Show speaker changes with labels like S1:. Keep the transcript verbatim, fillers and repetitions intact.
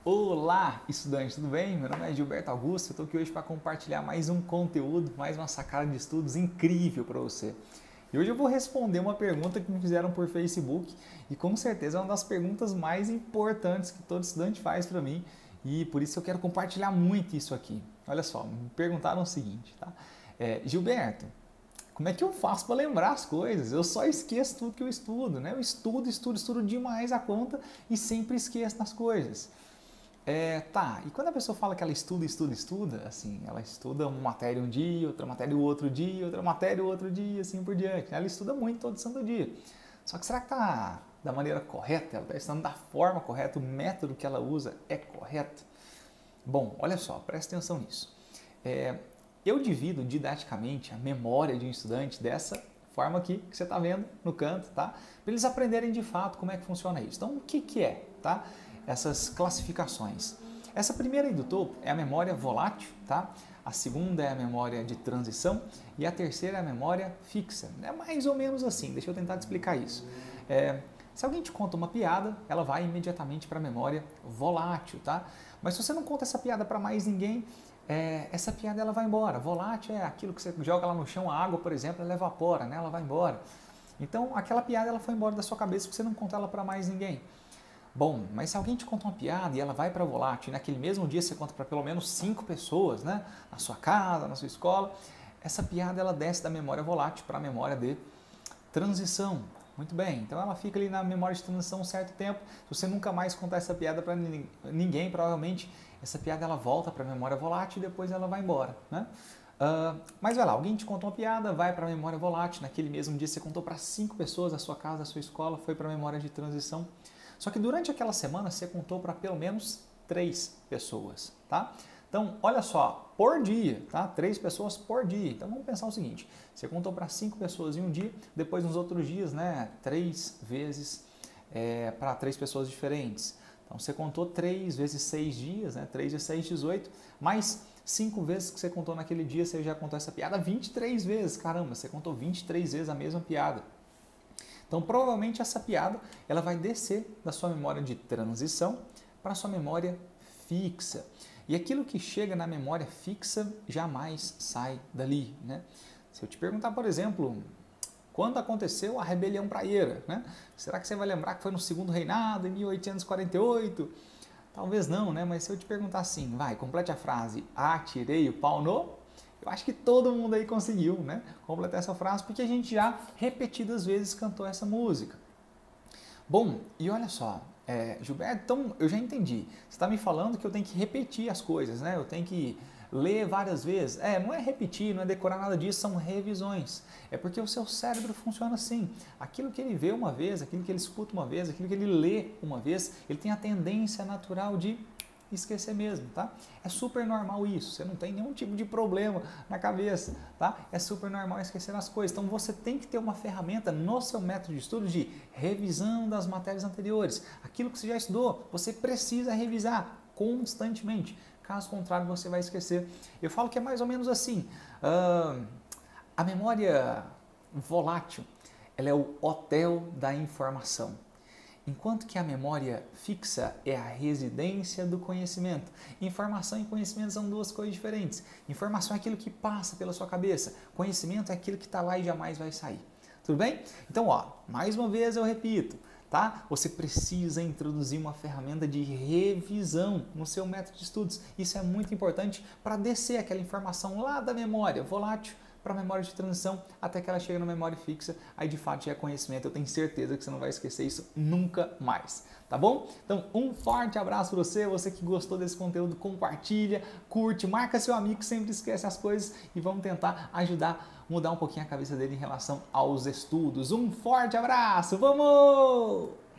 S1: Olá, estudante, tudo bem? Meu nome é Gilberto Augusto, eu estou aqui hoje para compartilhar mais um conteúdo, mais uma sacada de estudos incrível para você. E hoje eu vou responder uma pergunta que me fizeram por Facebook e com certeza é uma das perguntas mais importantes que todo estudante faz para mim e por isso eu quero compartilhar muito isso aqui. Olha só, me perguntaram o seguinte, tá? É, Gilberto, como é que eu faço para lembrar as coisas? Eu só esqueço tudo que eu estudo, né? Eu estudo, estudo, estudo demais a conta e sempre esqueço das coisas. É, tá, e quando a pessoa fala que ela estuda, estuda, estuda, assim, ela estuda uma matéria um dia, outra matéria o outro dia, outra matéria o outro dia, assim por diante. Ela estuda muito todo santo dia. Só que será que tá da maneira correta? Ela está estudando da forma correta? O método que ela usa é correto? Bom, olha só, presta atenção nisso. É, eu divido didaticamente a memória de um estudante dessa forma aqui que você está vendo no canto, tá? Para eles aprenderem de fato como é que funciona isso. Então, o que que é, tá? Essas classificações. Essa primeira aí do topo é a memória volátil, tá? A segunda é a memória de transição e a terceira é a memória fixa. É mais ou menos assim, deixa eu tentar te explicar isso. É, se alguém te conta uma piada, ela vai imediatamente para a memória volátil, tá? Mas se você não conta essa piada para mais ninguém, é, essa piada ela vai embora. Volátil é aquilo que você joga lá no chão, a água, por exemplo, ela evapora, né? Ela vai embora. Então, aquela piada ela foi embora da sua cabeça porque você não conta ela para mais ninguém. Bom, mas se alguém te conta uma piada e ela vai para volátil, e naquele mesmo dia você conta para pelo menos cinco pessoas, né? Na sua casa, na sua escola, essa piada ela desce da memória volátil para a memória de transição. Muito bem, então ela fica ali na memória de transição um certo tempo. Se você nunca mais contar essa piada para ninguém, provavelmente essa piada ela volta para a memória volátil e depois ela vai embora, né? Uh, mas vai lá, alguém te contou uma piada, vai para a memória volátil, naquele mesmo dia você contou para cinco pessoas, a sua casa, a sua escola, foi para a memória de transição. Só que durante aquela semana você contou para pelo menos três pessoas, tá? Então, olha só, por dia, tá? Três pessoas por dia. Então, vamos pensar o seguinte, você contou para cinco pessoas em um dia, depois nos outros dias, né? Três vezes é, para três pessoas diferentes. Então, você contou três vezes seis dias, né? Três vezes seis, dezoito, mais cinco vezes que você contou naquele dia, você já contou essa piada vinte e três vezes. Caramba, você contou vinte e três vezes a mesma piada. Então, provavelmente essa piada ela vai descer da sua memória de transição para a sua memória fixa. E aquilo que chega na memória fixa jamais sai dali, né? Se eu te perguntar, por exemplo, quando aconteceu a rebelião praieira, né? Será que você vai lembrar que foi no segundo reinado, em mil oitocentos e quarenta e oito? Talvez não, né? Mas se eu te perguntar assim, vai, complete a frase, atirei o pau no... Eu acho que todo mundo aí conseguiu, né, completar essa frase porque a gente já repetidas vezes cantou essa música. Bom, e olha só, é, Gilberto, então eu já entendi. Você está me falando que eu tenho que repetir as coisas, né? Eu tenho que ler várias vezes. É, não é repetir, não é decorar nada disso, são revisões. É porque o seu cérebro funciona assim. Aquilo que ele vê uma vez, aquilo que ele escuta uma vez, aquilo que ele lê uma vez, ele tem a tendência natural de esquecer mesmo, tá? É super normal isso, você não tem nenhum tipo de problema na cabeça, tá? É super normal esquecer as coisas, então você tem que ter uma ferramenta no seu método de estudo de revisão das matérias anteriores. Aquilo que você já estudou, você precisa revisar constantemente, caso contrário você vai esquecer. Eu falo que é mais ou menos assim, uh, a memória volátil, ela é o hotel da informação. Enquanto que a memória fixa é a residência do conhecimento. Informação e conhecimento são duas coisas diferentes. Informação é aquilo que passa pela sua cabeça. Conhecimento é aquilo que está lá e jamais vai sair. Tudo bem? Então, ó, mais uma vez eu repito, tá? Você precisa introduzir uma ferramenta de revisão no seu método de estudos. Isso é muito importante para descer aquela informação lá da memória volátil para a memória de transição até que ela chegue na memória fixa, aí de fato já é conhecimento, eu tenho certeza que você não vai esquecer isso nunca mais, tá bom? Então um forte abraço para você, você que gostou desse conteúdo, compartilha, curte, marca seu amigo que sempre esquece as coisas e vamos tentar ajudar, mudar um pouquinho a cabeça dele em relação aos estudos. Um forte abraço, vamos!